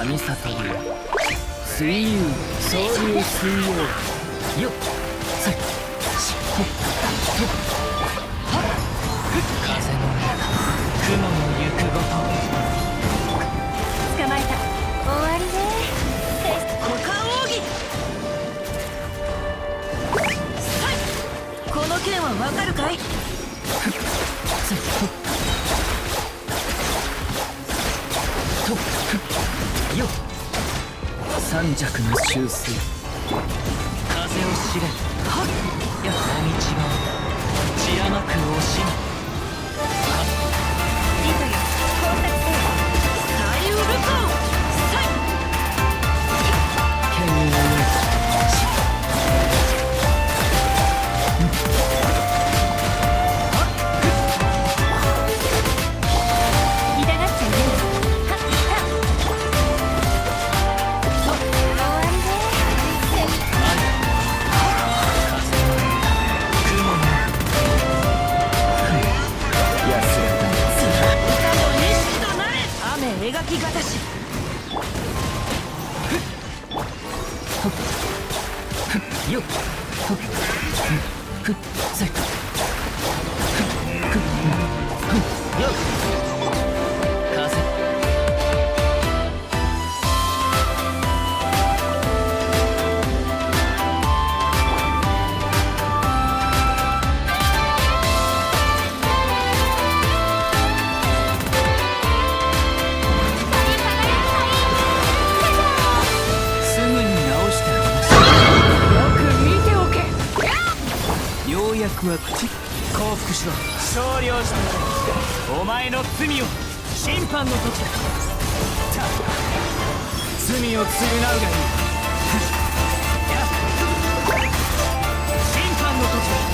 神里流水遊総流水曜よっせっしほっとっはっ風の上雲の行くごと捕まえた。終わりね。股間奥義。この剣はわかるかい？ せっほっとっよっ三尺の修正風を知れはっや道が血甘く惜しむリトよ、コンタクト。サイウルコー。サイ。 剣を抜い痛がっちゃいね。はっはっ。終わりね。描きがたし。 よっほっふっせっふっよっ風は口降伏しろ。勝利をしたお前の罪を審判の時だ。罪を償うがいい。審判の時だ。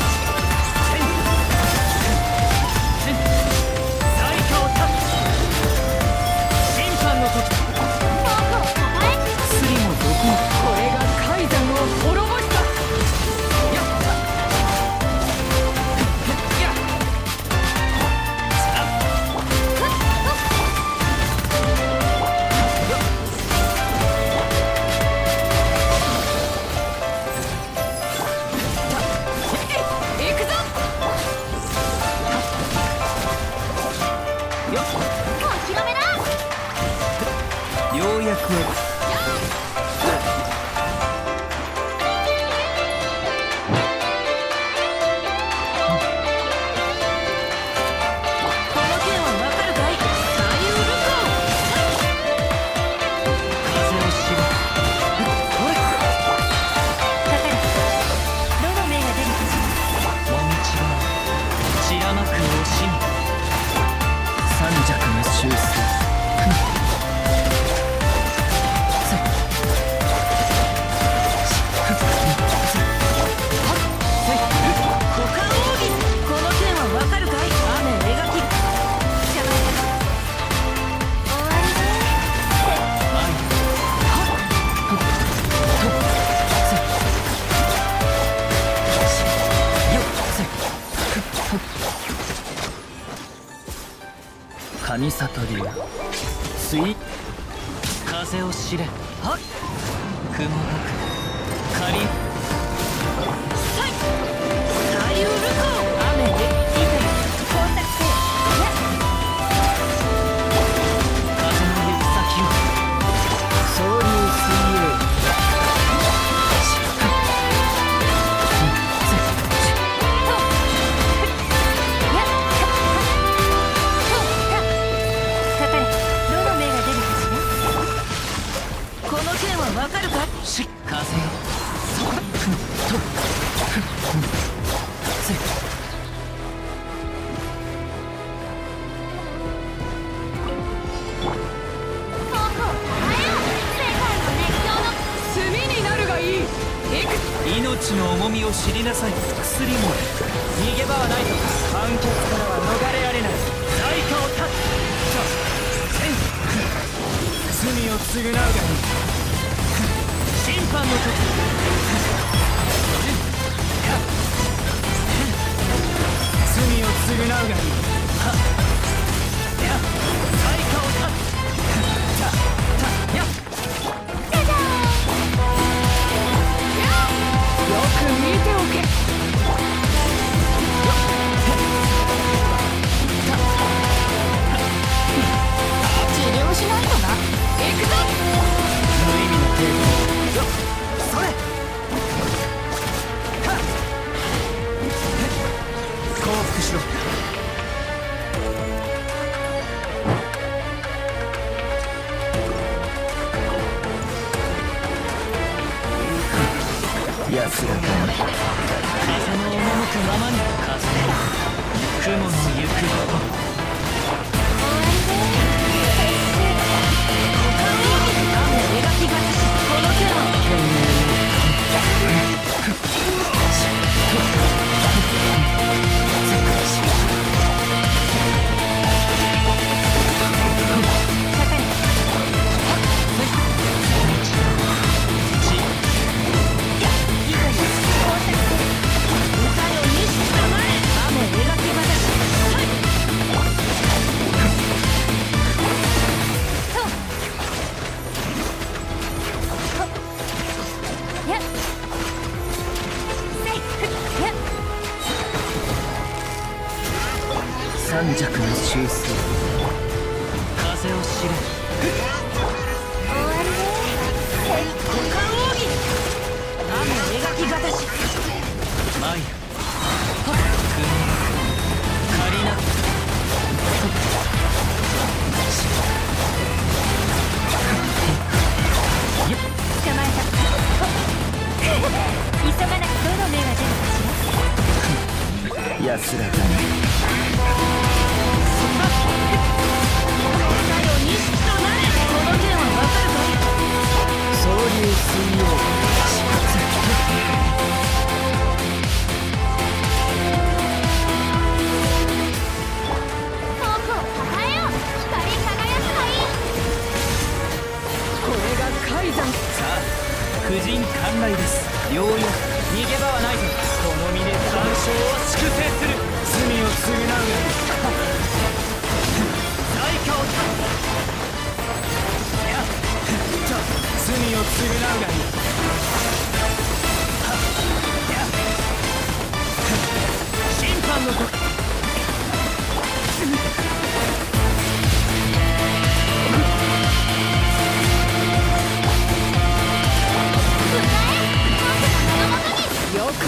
在家を立つ審判の時だ。薬も毒もこれが海山を滅ぼした。ようやく神里流水風を知れはっ雲なく仮サイサイウルコー雨でいてコンタクト風の行く先を総流水泳わかるか？し風よそふんとふんふんせ炭になるがいい。命の重みを知りなさい。薬も逃げ場はないと判決からは逃れられない。在家を立つ罪を償うがいい。審判の時罪を償うがいい。はっや在家を立つておけ。治療しないとな。行くぞ。 無意味な抵抗。それ。降伏しろ。安らかに風の赴くままに風雲の行くごと。 描き方しこの手は三尺の修正。風を知れ。 終わりね。股間奥義。雨描き方し。 マイル。雲。カリナ。 捕まえた。急がなきゃどの目が出るかしら。 安らかに。婦人観来です。ようやく逃げ場はないぞ。この身で残照を粛清する。罪を償うがいい。代価を断つ。いや罪を償うがいい。いや審判の時。よく見ておけ。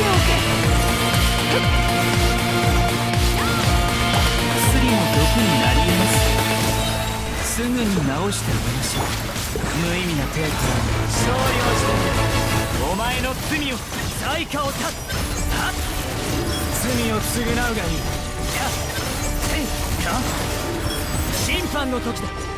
薬も毒になり得ます。すぐに治してあげましょう。無意味な抵抗。勝利をしてお前の罪を代価を断つ。罪を償うがいい。審判の時だ。